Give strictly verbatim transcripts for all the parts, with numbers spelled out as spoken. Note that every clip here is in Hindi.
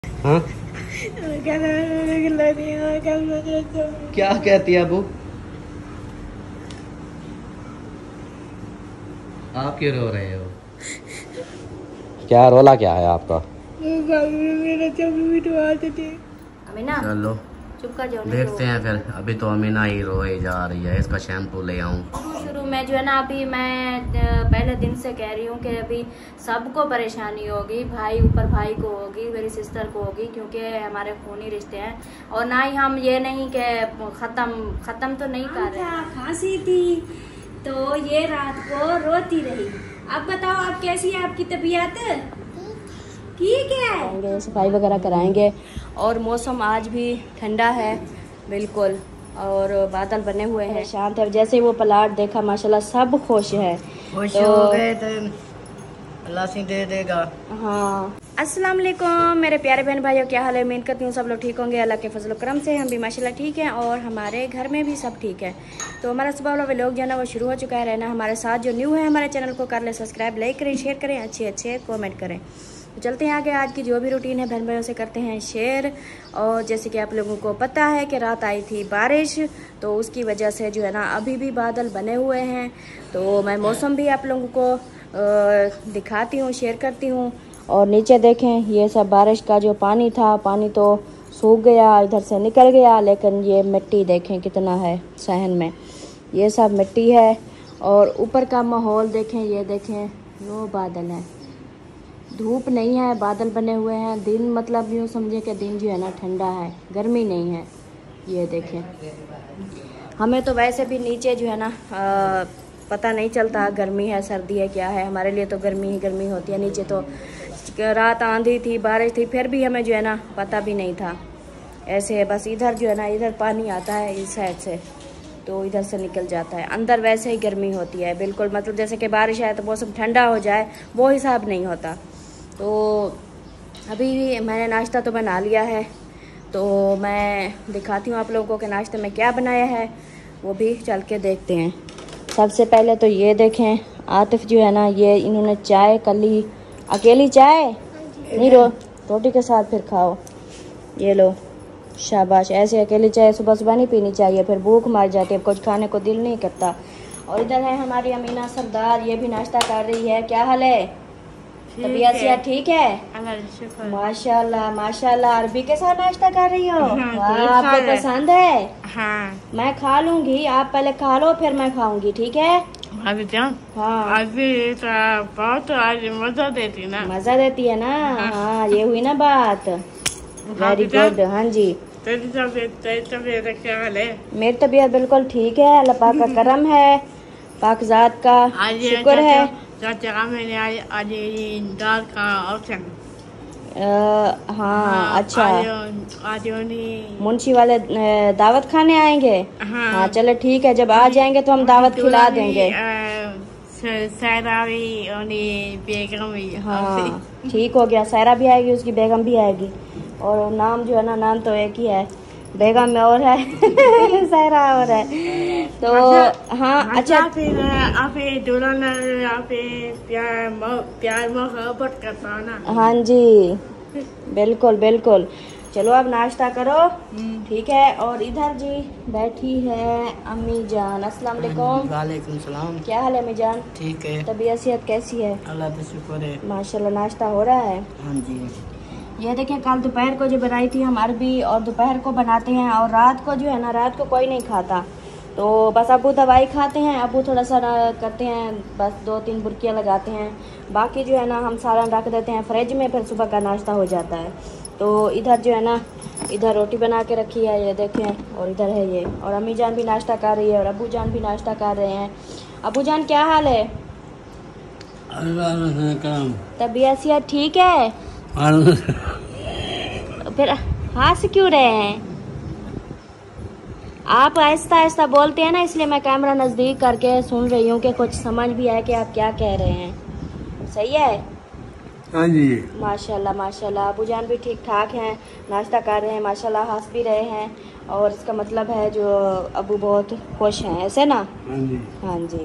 हाँ क्या कहती है अबू? आप क्यों रो रहे हो? क्या रोला क्या है आपका? अमीना चलो चुप कर जाओ। देखते हैं फिर। अभी तो अमीना ही रोए जा रही है। इसका शैम्पू ले आऊं। शुरू में जो है ना, अभी मैं अ, पहले दिन से कह रही हूँ कि अभी सबको परेशानी होगी, भाई ऊपर भाई को होगी, मेरी सिस्टर को होगी, क्योंकि हमारे खूनी रिश्ते हैं। और ना ही हम ये नहीं कि खत्म खत्म तो नहीं कर रहे। खांसी थी तो ये रात को रोती रही। अब बताओ आप कैसी है, आपकी तबीयत ठीक है? सफाई वगैरह कराएंगे। और मौसम आज भी ठंडा है बिल्कुल, और बादल बने हुए हैं, शांत है। जैसे ही वो प्लाट देखा माशाल्लाह सब खुश है। खुश तो, हो गए तो अल्लाह से दे देगा। हाँ। अस्सलाम वालेकुम मेरे प्यारे बहन भाइयों, क्या हाल है? उम्मीद करती हूँ सब लोग ठीक होंगे। अल्लाह के फजल करम से हम भी माशाल्लाह ठीक हैं और हमारे घर में भी सब ठीक है। तो हमारा सुबह वाला व्लॉग जो है ना वो शुरू हो चुका है। रहना हमारे साथ, जो न्यू है हमारे चैनल को कर ले सब्सक्राइब, लाइक करें, शेयर करें, अच्छे अच्छे कॉमेंट करें। तो चलते हैं आगे। आज की जो भी रूटीन है बहन भाइयों से करते हैं शेयर। और जैसे कि आप लोगों को पता है कि रात आई थी बारिश, तो उसकी वजह से जो है ना अभी भी बादल बने हुए हैं। तो मैं मौसम भी आप लोगों को दिखाती हूँ, शेयर करती हूँ। और नीचे देखें, ये सब बारिश का जो पानी था, पानी तो सूख गया, इधर से निकल गया, लेकिन ये मिट्टी देखें कितना है सहन में, ये सब मिट्टी है। और ऊपर का माहौल देखें, ये देखें वो बादल है, धूप नहीं है, बादल बने हुए हैं। दिन मतलब यूँ समझे कि दिन जो है ना ठंडा है, गर्मी नहीं है। ये देखें, हमें तो वैसे भी नीचे जो है ना आ, पता नहीं चलता गर्मी है सर्दी है क्या है, हमारे लिए तो गर्मी ही गर्मी होती है। नीचे तो रात आंधी थी, बारिश थी, फिर भी हमें जो है ना पता भी नहीं था। ऐसे है बस, इधर जो है ना इधर पानी आता है इस साइड से, तो इधर से निकल जाता है। अंदर वैसे ही गर्मी होती है बिल्कुल, मतलब जैसे कि बारिश आए तो मौसम ठंडा हो जाए, वो हिसाब नहीं होता। तो अभी भी मैंने नाश्ता तो बना लिया है, तो मैं दिखाती हूँ आप लोगों को कि नाश्ते में क्या बनाया है, वो भी चल के देखते हैं। सबसे पहले तो ये देखें, आतिफ जो है ना, ये इन्होंने चाय कर ली। अकेली चाय नहीं, रो रोटी के साथ फिर खाओ। ये लो, शाबाश। ऐसे अकेली चाय सुबह सुबह नहीं पीनी चाहिए, फिर भूख मार जाती है, कुछ खाने को दिल नहीं करता। और इधर है हमारी अमीना सरदार, ये भी नाश्ता कर रही है। क्या हाल है? तबीयत से ठीक है? माशाल्लाह माशाल्लाह। अरबी के साथ नाश्ता कर रही हो? हाँ, आपको पसंद है? हाँ। मैं खा लूंगी, आप पहले खा लो फिर मैं खाऊंगी, ठीक है? अभी क्या? हाँ, अभी तो बहुत आज मजा देती ना। मजा देती है ना। हाँ, ये हुई ना बात। Very good. हाँ जी। तेरी तबीयत तेरी तबीयत क्या हाल है? मेरी तबीयत बिल्कुल ठीक है, अल्लाह पाक का करम है, पाकजात का शुक्र है। चाचा मैंने आज आज दाल का ऑप्शन। आ, हाँ, अच्छा। आज मुंशी वाले दावत खाने आएंगे? हाँ, हाँ चलो ठीक है, जब आ जाएंगे तो हम दावत खिला देंगे। सैरावी और बेगम भी। हाँ ठीक हो गया, सैरा भी आएगी, उसकी बेगम भी आएगी। और नाम जो है ना, नाम तो एक ही है, बेगम में और है सैरा और है। तो हाँ अच्छा, फिर आप दुल्हन आप प्यार प्यार मोहब्बत करता हो ना। हाँ जी बिल्कुल बिल्कुल। चलो अब नाश्ता करो, ठीक है। और इधर जी बैठी है अम्मी जान। अस्सलाम वालेकुम। वालेकुम सलाम। क्या हाल है अम्मी जान? ठीक है, तबीयत सेहत कैसी है? अल्लाह का शुक्र है। माशाल्लाह। नाश्ता हो रहा है? हाँ जी। ये देखिए, कल दोपहर को जो बनाई थी हम अरबी, और दोपहर को बनाते हैं, और रात को जो है ना, रात को कोई नहीं खाता, तो बस अबू दवाई खाते हैं, अबू थोड़ा सा करते हैं, बस दो तीन बुर्कियाँ लगाते हैं, बाकी जो है ना हम सालन रख देते हैं फ्रिज में, फिर सुबह का नाश्ता हो जाता है। तो इधर जो है ना, इधर रोटी बना के रखी है, ये देखें, और इधर है ये। और अम्मी जान भी नाश्ता कर रही है और अबू जान भी नाश्ता कर रहे हैं। अबू जान क्या हाल है? तबीयत सेहत ठीक है? फिर हंस क्यों रहे हैं आप? आहिस्ता आहिस्ता बोलते हैं ना, इसलिए मैं कैमरा नज़दीक करके सुन रही हूँ कि कुछ समझ भी आए कि आप क्या कह रहे हैं। सही है? हाँ जी। माशाल्लाह माशाल्लाह। अबू जान भी ठीक ठाक हैं, नाश्ता कर रहे हैं माशाल्लाह, हंस भी रहे हैं, और इसका मतलब है जो अबू बहुत खुश हैं, ऐसे ना? हाँ जी। हाँ जी।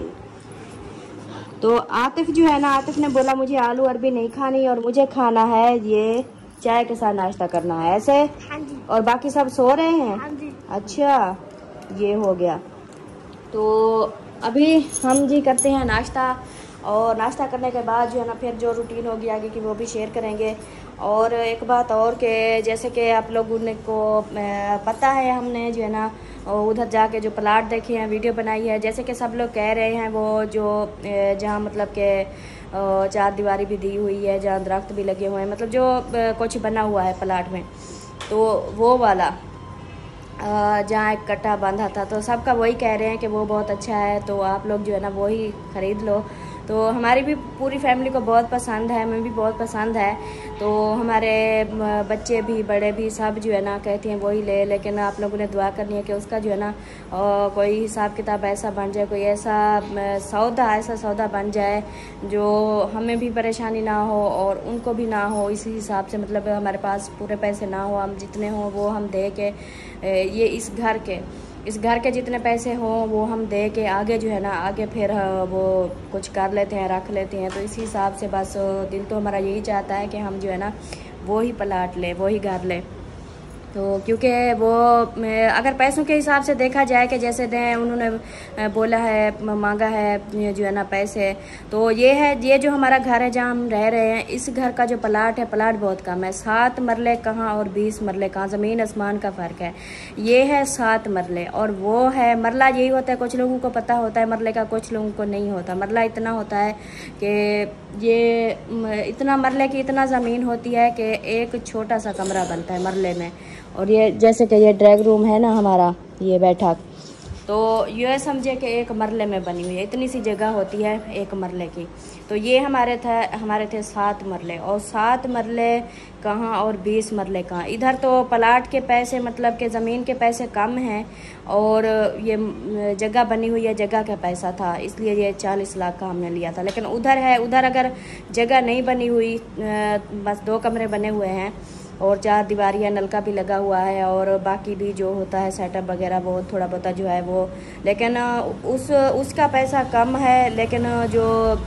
तो आतिफ जो है ना, आतिफ ने बोला मुझे आलू अरबी नहीं खानी और मुझे खाना है ये चाय के साथ नाश्ता करना है ऐसे। हाँ जी। और बाकी सब सो रहे हैं। हाँ जी। अच्छा, ये हो गया। तो अभी हम जी करते हैं नाश्ता, और नाश्ता करने के बाद जो है ना फिर जो रूटीन होगी आगे की वो भी शेयर करेंगे। और एक बात और के जैसे कि आप लोगों को पता है, हमने जो है ना उधर जाके जो प्लाट देखे हैं, वीडियो बनाई है, जैसे कि सब लोग कह रहे हैं वो जो जहाँ मतलब के चार दीवारी भी दी हुई है, जहाँ दरख्त भी लगे हुए हैं, मतलब जो कुछ बना हुआ है प्लाट में, तो वो वाला जहाँ एक कट्टा बांधा था, तो सबका वही कह रहे हैं कि वो बहुत अच्छा है, तो आप लोग जो है ना वही ख़रीद लो। तो हमारी भी पूरी फैमिली को बहुत पसंद है, हमें भी बहुत पसंद है, तो हमारे बच्चे भी बड़े भी सब जो है ना कहते हैं वही ले। लेकिन आप लोगों ने दुआ करनी है कि उसका जो है ना कोई हिसाब किताब ऐसा बन जाए, कोई ऐसा सौदा ऐसा सौदा बन जाए जो हमें भी परेशानी ना हो और उनको भी ना हो। इसी हिसाब से मतलब हमारे पास पूरे पैसे ना हो, हम जितने हों वो हम दे के ये इस घर के इस घर के जितने पैसे हों वो हम दे के आगे जो है ना आगे फिर वो कुछ कर लेते हैं, रख लेते हैं। तो इसी हिसाब से बस दिल तो हमारा यही चाहता है कि हम जो है ना वो ही प्लाट लें, वो ही घर लें। तो क्योंकि वो अगर पैसों के हिसाब से देखा जाए कि जैसे दें उन्होंने बोला है, मांगा है जो है ना पैसे, तो ये है ये जो हमारा घर है जहाँ हम रह रहे हैं, इस घर का जो प्लाट है, प्लाट बहुत कम है। सात मरले कहाँ और बीस मरले कहाँ, ज़मीन आसमान का फ़र्क है। ये है सात मरले और वो है मरला। यही होता है, कुछ लोगों को पता होता है मरले का, कुछ लोगों को नहीं होता। मरला इतना होता है कि ये इतना मरले की इतना ज़मीन होती है कि एक छोटा सा कमरा बनता है मरले में। और ये जैसे कि ये ड्रैग रूम है ना हमारा, ये बैठक, तो ये समझे कि एक मरले में बनी हुई है, इतनी सी जगह होती है एक मरले की। तो ये हमारे थे हमारे थे सात मरले, और सात मरले कहाँ और बीस मरले कहाँ। इधर तो प्लाट के पैसे मतलब के ज़मीन के पैसे कम हैं, और ये जगह बनी हुई है, जगह का पैसा था, इसलिए ये चालीस लाख का हमने लिया था। लेकिन उधर है, उधर अगर जगह नहीं बनी हुई, बस दो कमरे बने हुए हैं और चार दीवारियाँ, नलका भी लगा हुआ है, और बाकी भी जो होता है सेटअप वगैरह वो थोड़ा बहुत जो है वो, लेकिन उस उसका पैसा कम है। लेकिन जो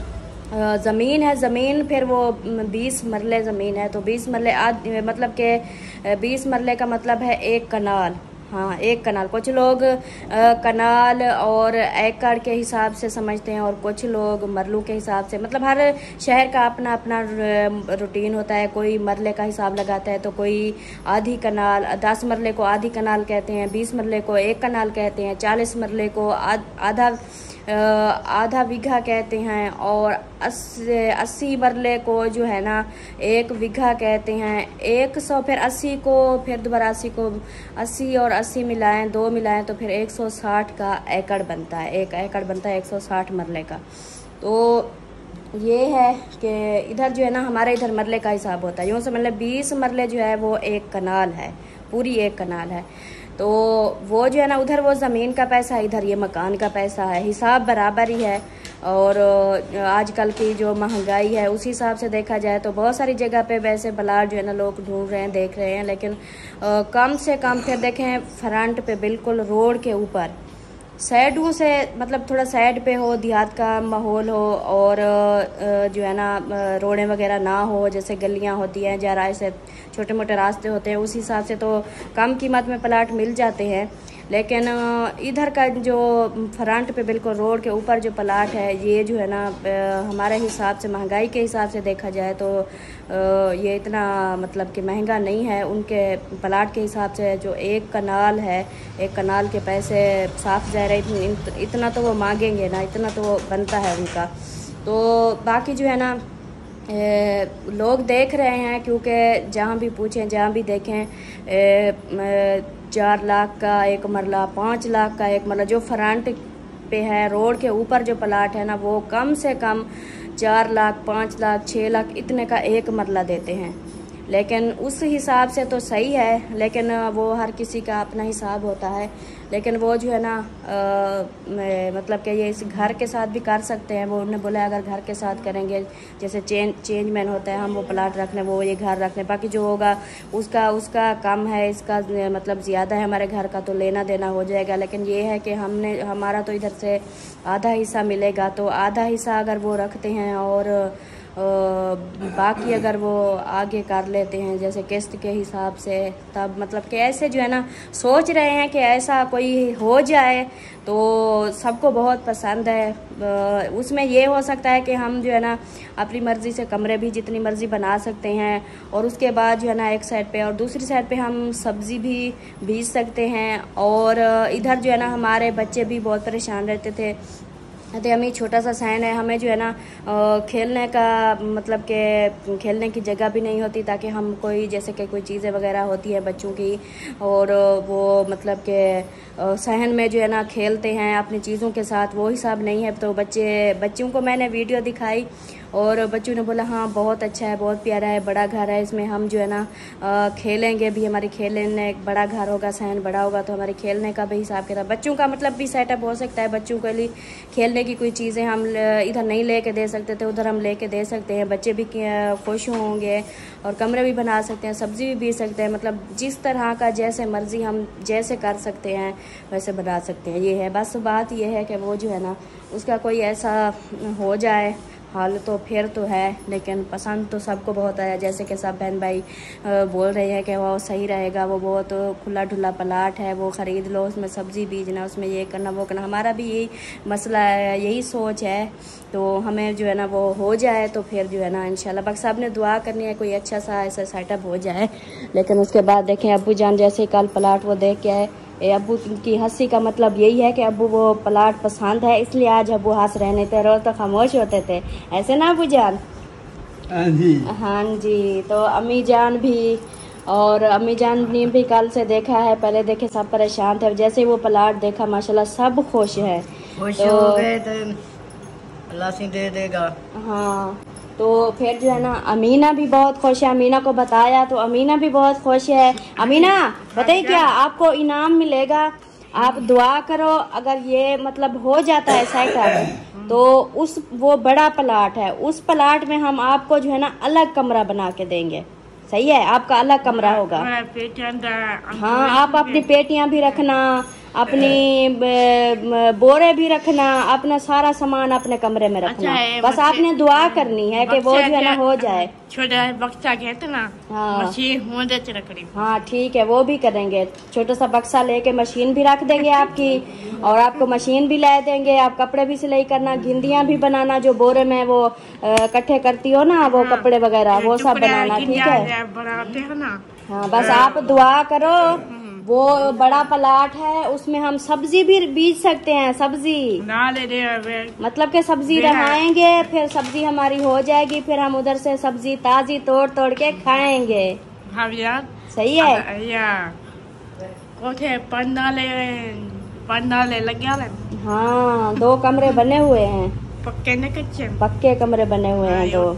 ज़मीन है, ज़मीन फिर वो बीस मरले ज़मीन है, तो बीस मरले आज मतलब के बीस मरले का मतलब है एक कनाल। हाँ, एक कनाल। कुछ लोग आ, कनाल और एकड़ के हिसाब से समझते हैं और कुछ लोग मरलों के हिसाब से, मतलब हर शहर का अपना अपना रूटीन होता है। कोई मरले का हिसाब लगाता है, तो कोई आधी कनाल, दस मरले को आधी कनाल कहते हैं, बीस मरले को एक कनाल कहते हैं, चालीस मरले को आधा आधा बीघा कहते हैं, और अस्सी मरले को जो है ना एक बीघा कहते हैं। एक सौ फिर अस्सी को फिर दोबारा अस्सी को अस्सी और अस्सी मिलाएं, दो मिलाएं तो फिर एक सौ साठ का एकड़ बनता है। एक एकड़ बनता है एक सौ साठ मरले का। तो ये है कि इधर जो है ना हमारे इधर मरले का हिसाब होता है। यूँ से मतलब बीस मरले जो है वो एक कनाल है, पूरी एक कनाल है। तो वो जो है ना उधर वो ज़मीन का पैसा है, इधर ये मकान का पैसा है, हिसाब बराबर ही है। और आजकल की जो महंगाई है उस हिसाब से देखा जाए तो बहुत सारी जगह पे वैसे प्लाट जो है ना लोग ढूंढ रहे हैं, देख रहे हैं, लेकिन आ, कम से कम फिर देखें फ्रंट पे बिल्कुल रोड के ऊपर, साइडों से मतलब थोड़ा साइड पे हो, देहात का माहौल हो, और जो है ना रोडें वगैरह ना हो, जैसे गलियां होती हैं जहाँ ऐसे छोटे मोटे रास्ते होते हैं, उस हिसाब से तो कम कीमत में प्लाट मिल जाते हैं। लेकिन इधर का जो फ्रंट पे बिल्कुल रोड के ऊपर जो प्लाट है, ये जो है ना हमारे हिसाब से महंगाई के हिसाब से देखा जाए तो ये इतना मतलब कि महंगा नहीं है। उनके प्लाट के हिसाब से जो एक कनाल है, एक कनाल के पैसे साफ जा रहे, इतना तो वो मांगेंगे ना, इतना तो वो बनता है उनका। तो बाकी जो है ना ए, लोग देख रहे हैं, क्योंकि जहाँ भी पूछें, जहाँ भी देखें, ए, ए, चार लाख का एक मरला, पाँच लाख का एक मरला। जो फ्रंट पे है, रोड के ऊपर जो प्लाट है ना, वो कम से कम चार लाख, पाँच लाख, छः लाख इतने का एक मरला देते हैं। लेकिन उस हिसाब से तो सही है, लेकिन वो हर किसी का अपना हिसाब होता है। लेकिन वो जो है ना आ, मतलब कि ये इस घर के साथ भी कर सकते हैं। वो उन्होंने बोला अगर घर के साथ करेंगे, जैसे चेंज चेंजमैन होता है, हम वो प्लाट रख लें, वो ये घर रख लें, बाकी जो होगा उसका उसका कम है, इसका मतलब ज़्यादा है हमारे घर का, तो लेना देना हो जाएगा। लेकिन ये है कि हमने हमारा तो इधर से आधा हिस्सा मिलेगा, तो आधा हिस्सा अगर वो रखते हैं और बाकी अगर वो आगे कर लेते हैं जैसे किस्त के हिसाब से, तब मतलब कि ऐसे जो है ना सोच रहे हैं कि ऐसा कोई हो जाए तो सबको बहुत पसंद है। उसमें ये हो सकता है कि हम जो है ना अपनी मर्ज़ी से कमरे भी जितनी मर्ज़ी बना सकते हैं, और उसके बाद जो है ना एक साइड पे और दूसरी साइड पे हम सब्ज़ी भी बीज सकते हैं। और इधर जो है ना हमारे बच्चे भी बहुत परेशान रहते थे, तो हमें छोटा सा सहन है, हमें जो है ना खेलने का मतलब कि खेलने की जगह भी नहीं होती, ताकि हम कोई जैसे कि कोई चीज़ें वगैरह होती है बच्चों की, और वो मतलब कि सहन में जो है ना खेलते हैं अपनी चीज़ों के साथ, वो हिसाब नहीं है। तो बच्चे बच्चों को मैंने वीडियो दिखाई और बच्चों ने बोला हाँ बहुत अच्छा है, बहुत प्यारा है, बड़ा घर है, इसमें हम जो है ना आ, खेलेंगे भी, हमारी खेलने एक बड़ा घर होगा, सहन बड़ा होगा तो हमारे खेलने का भी हिसाब किताब, बच्चों का मतलब भी सेटअप हो सकता है। बच्चों के लिए खेलने की कोई चीज़ें हम इधर नहीं लेके दे सकते थे, उधर हम लेके दे सकते हैं, बच्चे भी खुश होंगे, और कमरे भी बना सकते हैं, सब्ज़ी भी बीज सकते हैं, मतलब जिस तरह का जैसे मर्ज़ी हम जैसे कर सकते हैं वैसे बना सकते हैं। ये है बस बात, ये है कि वो जो है ना उसका कोई ऐसा हो जाए हाल तो फिर तो है, लेकिन पसंद तो सबको बहुत आया। जैसे कि सब बहन भाई बोल रहे हैं कि वो सही रहेगा, वो बहुत खुला ढुला प्लाट है, वो ख़रीद लो, उसमें सब्ज़ी बीजना, उसमें ये करना वो करना। हमारा भी यही मसला है, यही सोच है, तो हमें जो है ना वो हो जाए तो फिर जो है ना इंशाल्लाह बस सब ने दुआ करनी है कोई अच्छा सा ऐसा सेटअप हो जाए। लेकिन उसके बाद देखें अब्बू जान जैसे कल प्लाट वो देख के आए, अब्बू की हंसी का मतलब यही है कि अब्बू वो प्लाट पसंद है, इसलिए आज अब्बू हंस रहे, नहीं थे रोज तो खामोश होते थे, ऐसे ना अब्बू जान? हाँ जी हाँ जी। तो अम्मी जान भी और अम्मी जान ने भी कल से देखा है, पहले देखे सब परेशान थे, जैसे वो प्लाट देखा माशाल्लाह सब खुश है, खुश तो, हो गए तो अल्लाह से दे देगा। हाँ तो फिर जो है ना अमीना भी बहुत खुश है, अमीना को बताया तो अमीना भी बहुत खुश है। अमीना बताइए क्या आपको इनाम मिलेगा, आप दुआ करो, अगर ये मतलब हो जाता है सेटअप तो उस वो बड़ा प्लाट है, उस प्लाट में हम आपको जो है ना अलग कमरा बना के देंगे, सही है? आपका अलग कमरा होगा। हाँ आप अपनी पेटियां भी रखना, अपनी बोरे भी रखना, अपना सारा सामान अपने कमरे में रखना। अच्छा, बस आपने दुआ करनी है कि वो जो है ना हो जाए। छोटा बक्सा कहते ना, हाँ मशीन होने से रख रही। हाँ ठीक है, वो भी करेंगे, छोटा सा बक्सा लेके मशीन भी रख देंगे आपकी, और आपको मशीन भी ला देंगे, आप कपड़े भी सिलाई करना, गिंदियाँ भी बनाना, जो बोरे में वो इकट्ठे करती हो ना वो कपड़े वगैरह वो सब बनाना, ठीक है? हाँ बस आप दुआ करो, वो बड़ा प्लाट है उसमें हम सब्जी भी बीज सकते हैं, सब्जी ना ले दे मतलब के सब्जी लगाएंगे, फिर सब्जी हमारी हो जाएगी, फिर हम उधर से सब्जी ताजी तोड़ तोड़ के खाएंगे। हाँ यार सही है यार, कोठे पंडाले पंडाले लग गया। हाँ दो कमरे बने हुए हैं, पक्के न कच्चे पक्के कमरे बने हुए हैं दो,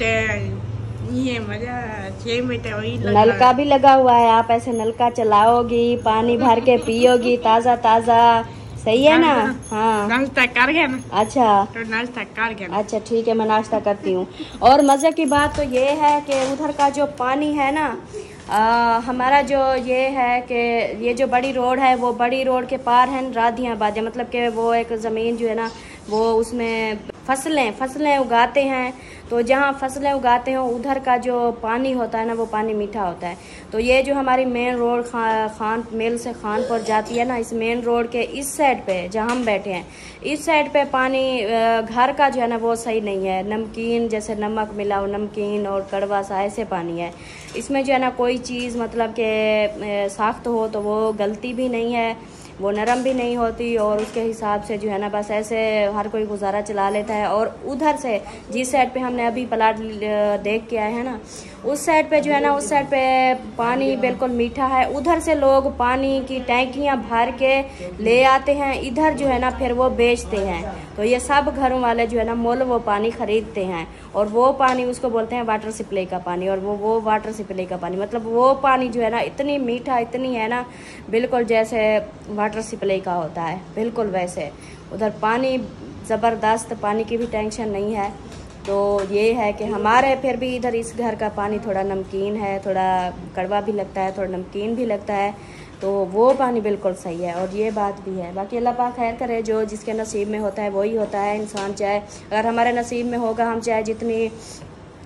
ये मजा छह मीटर वही नलका भी लगा हुआ है, आप ऐसे नलका चलाओगी, पानी भर के पियोगी ताज़ा ताज़ा, सही है ना? हाँ नाश्ता कर गया ना? अच्छा तो नाश्ता कर गया। अच्छा ठीक है, मैं नाश्ता करती हूँ। और मज़े की बात तो ये है कि उधर का जो पानी है ना, आ, हमारा जो ये है कि ये जो बड़ी रोड है वो बड़ी रोड के पार है राधियाँ बाजे, मतलब कि वो एक ज़मीन जो है ना वो उसमें फसलें फसलें उगाते हैं, तो जहाँ फसलें उगाते हैं उधर का जो पानी होता है ना वो पानी मीठा होता है। तो ये जो हमारी मेन रोड खा, खान मेल से खानपुर जाती है ना, इस मेन रोड के इस साइड पे जहाँ हम बैठे हैं, इस साइड पे पानी घर का जो है ना वो सही नहीं है, नमकीन जैसे नमक मिला हो नमकीन और कड़वा सा ऐसे पानी है। इसमें जो है ना कोई चीज़ मतलब कि सख्त हो तो वो गलती भी नहीं है, वो नरम भी नहीं होती, और उसके हिसाब से जो है ना बस ऐसे हर कोई गुजारा चला लेता है। और उधर से जिस साइड पे हमने अभी प्लाट देख के आए हैं ना, उस साइड पे जो है ना उस साइड पे पानी बिल्कुल मीठा है, उधर से लोग पानी की टैंकियां भर के ले आते हैं, इधर जो है ना फिर वो बेचते हैं। तो ये सब घरों वाले जो है ना मोल वो पानी खरीदते हैं, और वो पानी उसको बोलते हैं वाटर सप्लाई का पानी, और वो वो वाटर सप्लाई का पानी मतलब वो पानी जो है ना इतनी मीठा इतनी है ना, बिल्कुल जैसे वाटर सप्लाई का होता है, बिल्कुल वैसे। उधर पानी ज़बरदस्त, पानी की भी टेंशन नहीं है। तो ये है कि हमारे फिर भी इधर इस घर का पानी थोड़ा नमकीन है, थोड़ा कड़वा भी लगता है, थोड़ा नमकीन भी लगता है, तो वो पानी बिल्कुल सही है। और ये बात भी है, बाकी अल्लाह पाक खैर करे, जो जिसके नसीब में होता है वही होता है। इंसान चाहे अगर हमारे नसीब में होगा, हम चाहे जितनी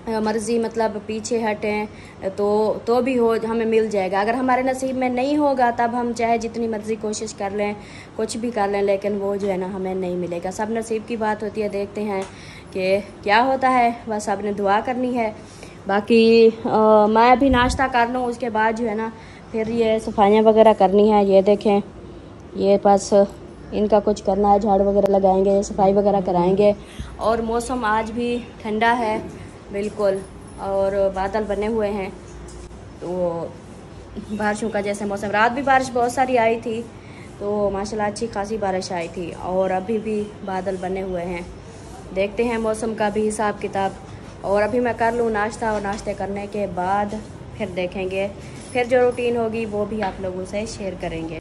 मर्ज़ी मतलब पीछे हटें तो तो भी हो हमें मिल जाएगा। अगर हमारे नसीब में नहीं होगा तब हम चाहे जितनी मर्ज़ी कोशिश कर लें, कुछ भी कर लें, लेकिन वो जो है ना हमें नहीं मिलेगा। सब नसीब की बात होती है, देखते हैं कि क्या होता है। बस आपने दुआ करनी है। बाकी आ, मैं अभी नाश्ता कर लूँ, उसके बाद जो है ना फिर ये सफाइयाँ वगैरह करनी है। ये देखें, ये बस इनका कुछ करना है, झाड़ वगैरह लगाएंगे, सफाई वगैरह कराएंगे। और मौसम आज भी ठंडा है बिल्कुल, और बादल बने हुए हैं, तो बारिशों का जैसे मौसम। रात भी बारिश बहुत सारी आई थी, तो माशाल्लाह अच्छी खासी बारिश आई थी, और अभी भी बादल बने हुए हैं। देखते हैं मौसम का भी हिसाब किताब। और अभी मैं कर लूँ नाश्ता, और नाश्ते करने के बाद फिर देखेंगे, फिर जो रूटीन होगी वो भी आप लोगों से शेयर करेंगे।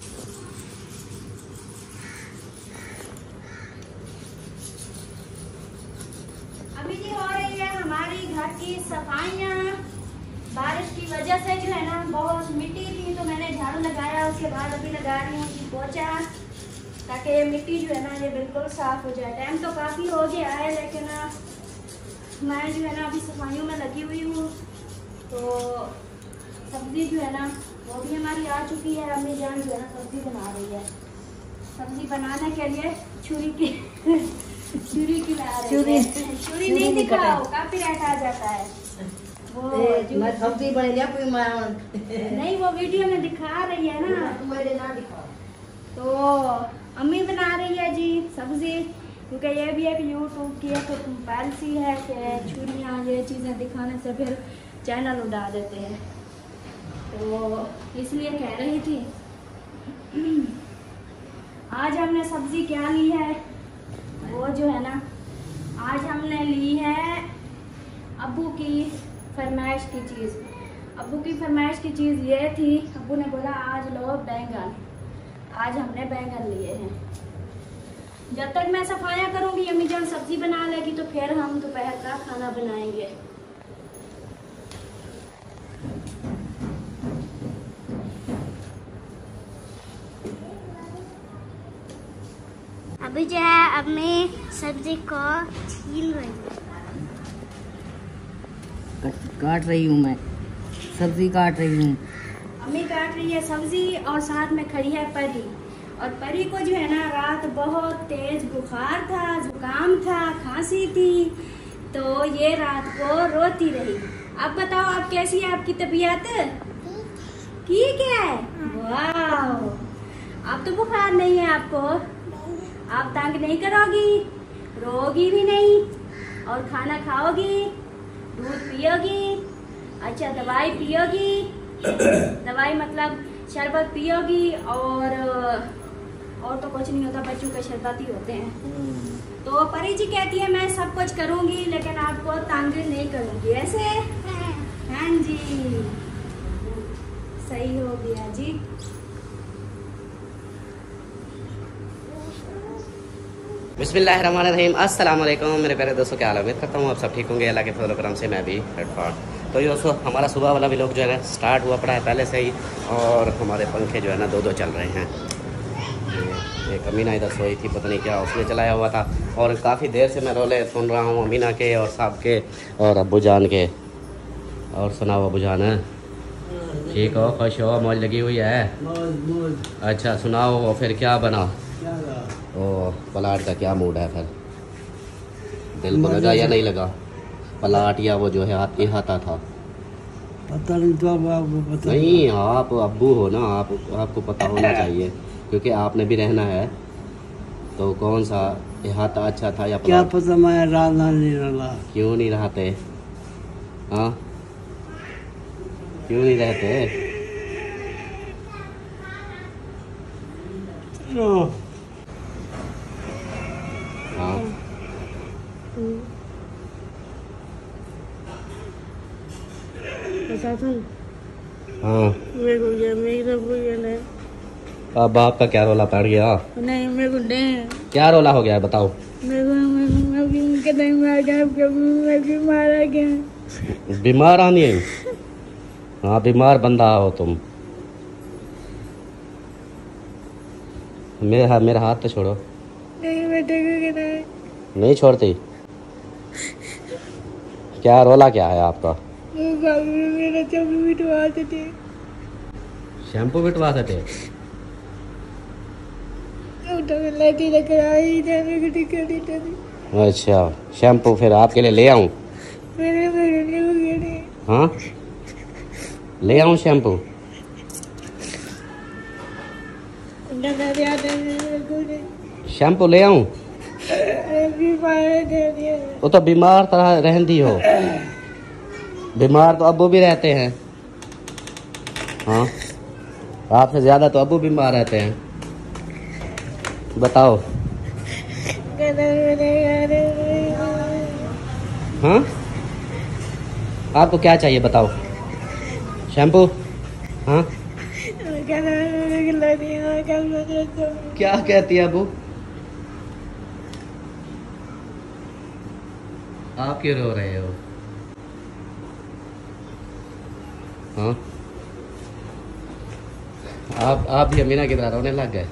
अभी जी हो रही है हमारी घर की सफाइयाँ। बारिश की वजह से जो है ना बहुत मिट्टी थी, तो मैंने झाड़ू लगाया, उसके बाद अभी लगा रही हूँ कि पोछा, ताकि ये मिट्टी जो है ना ये बिल्कुल साफ हो जाए। टाइम तो काफ़ी हो गया है, लेकिन मैं जो है ना अभी सफाइयों में लगी हुई हूँ। तो सब्ज़ी जो है ना वो भी हमारी आ चुकी है। अम्मी जान जो है ना सब्ज़ी बना रही है। सब्ज़ी बनाने के लिए छुरी की छुरी की ला रही है। छुरी नहीं दिखाओ, कॉपीराइट आ जाता है। वो जो मैं सब्जी बने लिया कोई मैं नहीं, वो वीडियो में दिखा रही है ना, मेरे ना दिखाओ। तो अम्मी बना रही है जी सब्ज़ी, क्योंकि ये भी एक यूट्यूब की एक पॉलिसी है कि छुरियाँ ये चीज़ें दिखाने से फिर चैनल उड़ा देते हैं, तो इसलिए कह रही थी। आज हमने सब्ज़ी क्या ली है, वो जो है ना आज हमने ली है अब्बू की फरमाइश की चीज़। अब्बू की फरमाइश की चीज़ ये थी, अब्बू ने बोला आज लो बैंगन। आज हमने बैंगन लिए हैं। जब तक मैं सफाया करूँगी अम्मी जान सब्ज़ी बना लेगी, तो फिर हम दोपहर का खाना बनाएंगे। अभी जो है अब मैं सब्जी को छील रही हूँ, काट रही हूँ, मैं सब्जी काट रही हूँ। अम्मी काट रही है सब्जी, और साथ में खड़ी है परी। और परी को जो है ना रात बहुत तेज बुखार था, जुकाम था, खांसी थी, तो ये रात को रोती रही। अब बताओ आप कैसी है, आपकी तबीयत ठीक है? वाह, अब तो बुखार नहीं है आपको, आप तंग नहीं करोगी, रोगी भी नहीं, और खाना खाओगी, दूध पियोगी, अच्छा दवाई पियोगी, दवाई मतलब शरबत पियोगी, और और तो कुछ नहीं होता, बच्चों के शरबत ही होते हैं। तो परी जी कहती है मैं सब कुछ करूँगी, लेकिन आपको तंग नहीं करूँगी, ऐसे? हाँ जी, सही हो गया जी। बिस्मिल्लाहिर्रहमानिर्रहीम। अस्सलाम वालेकुम मेरे प्यारे दोस्तों, क्या हाल है? उम्मीद करता हूँ आप सब ठीक होंगे। अल्लाह के फजल करम से मैं भी हेडफोन। तो ये दोस्तों हमारा सुबह वाला व्लॉग जो है ना स्टार्ट हुआ पड़ा है पहले से ही, और हमारे पंखे जो है ना दो दो चल रहे हैं। एक अमीना इधर सोई थी, पता नहीं क्या उसने चलाया हुआ था, और काफ़ी देर से मैं रोले सुन रहा हूँ अमीना के और साहब के और अब्बू जान के। और सुनाओ अब्बू जान, ठीक हो, खुश हो, मौज लगी हुई है? अच्छा सुनाओ फिर क्या बना? ओ पलाट का क्या मूड है फिर? दिल को लगा या नहीं लगा पलाट, या वो जो है हाथ हाथा था? पता नहीं, तो अब आपको पता नहीं, आप अब्बू हो ना, आप आपको पता होना चाहिए, क्योंकि आपने भी रहना है। तो कौन सा हाथा अच्छा था या क्या पलाट? पता, मैं रात नहीं रहा। क्यों नहीं रहते? हाँ क्यों नहीं रहते? हाँ हाँ, मेरे को ये मेरा भोजन है। अब बाप का क्या रोला पड़ गया? नहीं मेरे को नहीं, क्या रोला हो गया है बताओ? मेरे को मेरे को मैं भी उनके नहीं मार गया, मैं बीमार आ गया। बीमार आनी है? हाँ बीमार बंदा हो तुम। मेरे हाथ मेरा हाथ तो छोड़ो। नहीं बेटे को नहीं, नहीं छोड़ती? क्या रोला क्या है आपका? मेरा शैम्पू बिटवाते थे। शैम्पू बिटवाते थे? अच्छा, शैम्पू फिर आपके लिए ले आऊं? हाँ, ले आऊं शैम्पू? शैम्पू ले आऊं? वो तो बीमार तरह रहती हो। बीमार तो अब्बू भी रहते हैं। हाँ, आपसे ज्यादा तो अब्बू बीमार रहते हैं। बताओ। हाँ, आपको क्या चाहिए बताओ? शैम्पू? हाँ, क्या कहती है अबू? आप क्यों रो रहे हो? हाँ, आप आप भी अमीना की तरह रोने लग गए।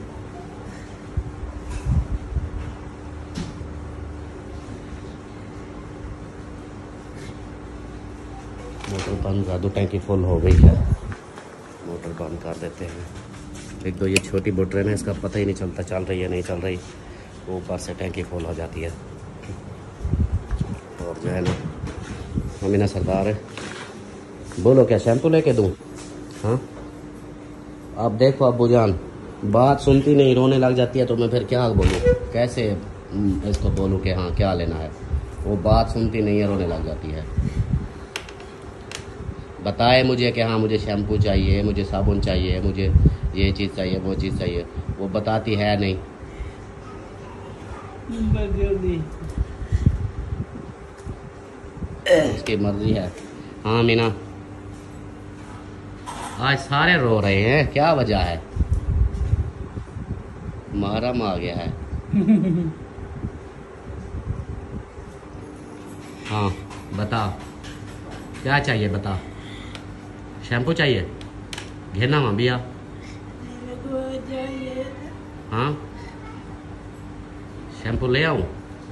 मोटर बंद कर दो, टैंकी फुल हो गई है। मोटर बंद कर देते हैं। एक दो ये छोटी मोटर है ना, इसका पता ही नहीं चलता चल रही है नहीं चल रही, ऊपर से टैंकी फुल हो जाती है। और जो है ना अमीना सरदार है, बोलो क्या शैम्पू लेके दूँ? हाँ, आप देखो अब्बू जान, बात सुनती नहीं, रोने लग जाती है तो मैं फिर क्या बोलूँ, कैसे इसको बोलूँ कि हाँ क्या लेना है? वो बात सुनती नहीं है, रोने लग जाती है। बताए मुझे कि हाँ मुझे शैम्पू चाहिए, मुझे साबुन चाहिए, मुझे ये चीज़ चाहिए, वो चीज़ चाहिए, वो बताती है नहीं। उसकी मर्जी है। हाँ मीना, आज सारे रो रहे हैं, क्या वजह है? मुहर्रम आ गया है। हाँ बता, क्या चाहिए बता? शैम्पू चाहिए? घेना माँ बिया? हाँ, शैम्पू ले आऊँ?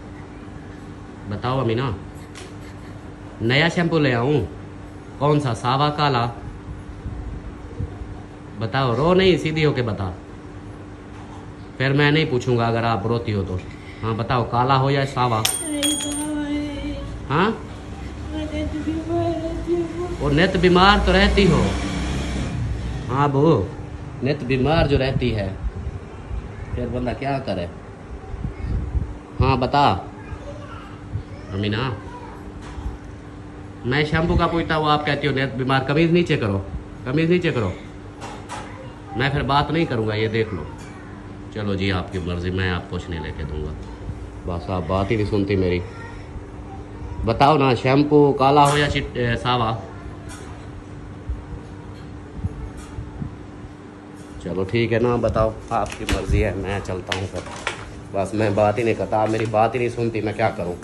बताओ अमीना, नया शैम्पू ले आऊँ? कौन सा, सावा काला? बताओ, रो नहीं, सीधी होके बता, फिर मैं नहीं पूछूंगा अगर आप रोती हो तो। हाँ बताओ, काला हो या सावा? हाँ, और नित बीमार तो रहती हो। हाँ बहू, नित बीमार जो रहती है, फिर बंदा क्या करे? हाँ बता अमीना, मैं शैम्पू का पूछता हूँ, आप कहती हो नित बीमार। कमीज नीचे करो, कमीज नीचे करो, मैं फिर बात नहीं करूँगा, ये देख लो। चलो जी, आपकी मर्जी, मैं आपको कुछ नहीं लेके दूंगा। बस आप बात ही नहीं सुनती मेरी। बताओ ना, शैम्पू काला हो या चिट सावा? चलो ठीक है ना, बताओ, आपकी मर्जी है, मैं चलता हूँ फिर। बस मैं बात ही नहीं करता, आप मेरी बात ही नहीं सुनती, मैं क्या करूँ?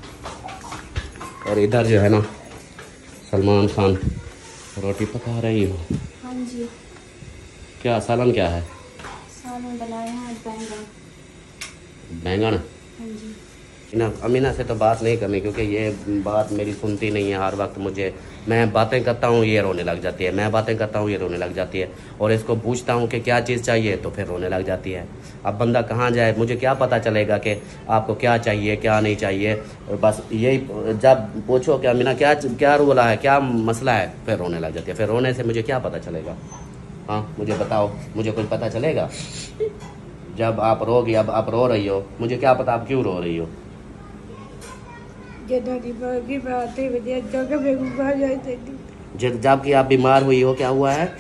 और इधर जो है ना सलमान खान रोटी पका रही हो। हाँ जी। क्या सालन क्या है? सालन बनाए हैं बैंगन। बैंगन? हाँ जी। ना अमीना से तो बात नहीं करनी, क्योंकि ये बात मेरी सुनती नहीं है। हर वक्त मुझे, मैं बातें करता हूँ ये रोने लग जाती है, मैं बातें करता हूँ ये रोने लग जाती है, और इसको पूछता हूँ कि क्या चीज़ चाहिए तो फिर रोने लग जाती है। अब बंदा कहाँ जाए, मुझे क्या पता चलेगा कि आपको क्या चाहिए क्या नहीं चाहिए? और बस यही, जब पूछो कि अमीना क्या क्या रोला है, क्या मसला है, फिर रोने लग जाती है। फिर रोने से मुझे क्या पता चलेगा? हाँ मुझे बताओ, मुझे कुछ पता चलेगा? जब आप रोगी, अब आप रो रही हो, मुझे क्या पता आप क्यों रो रही हो? जब जब कि आप बीमार हुई हो, क्या हुआ है?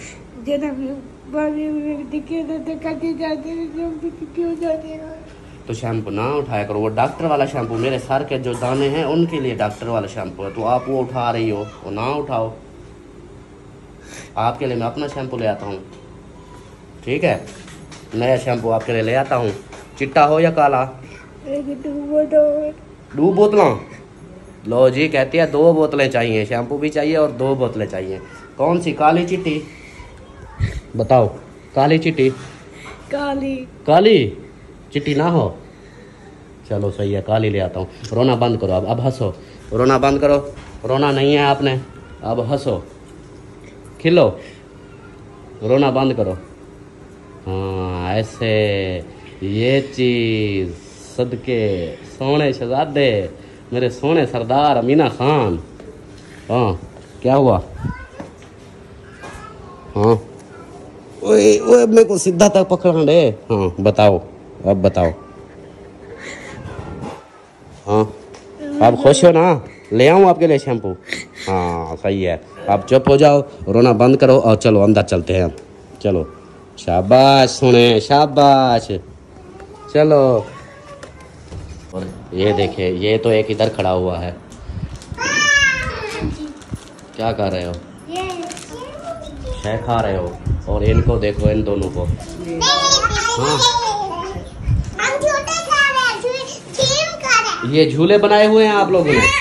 तो शैम्पू ना उठाया करो, वो डॉक्टर वाला शैम्पू, मेरे सर के जो दाने हैं उनके लिए डॉक्टर वाला शैम्पू है, तो आप वो उठा रही हो, वो ना उठाओ। आपके लिए मैं अपना शैम्पू ले आता हूँ, ठीक है? नया शैम्पू आपके लिए ले आता हूँ, चिट्टा हो या काला? दो बोतलों? लो जी, कहती है दो बोतलें चाहिए, शैम्पू भी चाहिए और दो बोतलें चाहिए। कौन सी, काली चिट्टी? बताओ, काली चिट्टी? काली। काली चिट्टी ना हो? चलो सही है, काली ले आता हूँ। रोना बंद करो, अब अब हंसो। रोना बंद करो, रोना नहीं है आपने, अब हंसो, खिलो, रोना बंद करो। हाँ ऐसे, ये चीज़ सदके सोने शहजादे, मेरे सोने सरदार अमीना खान। हाँ क्या हुआ? हाँ ओए ओए मेरे को सीधा तक पकड़ दे। हाँ बताओ, अब बताओ। हाँ आप खुश हो ना? ले आऊँ आपके लिए शैम्पू? हाँ सही है, आप चुप हो जाओ, रोना बंद करो और चलो अंदर चलते हैं। चलो शाबाश सुने, शाबाश, चलो। और ये देखिए, ये तो एक इधर खड़ा हुआ है। क्या कर रहे हो? शय खा रहे हो? और इनको देखो, इन दोनों को। हाँ ये झूले बनाए हुए हैं आप लोगों ने?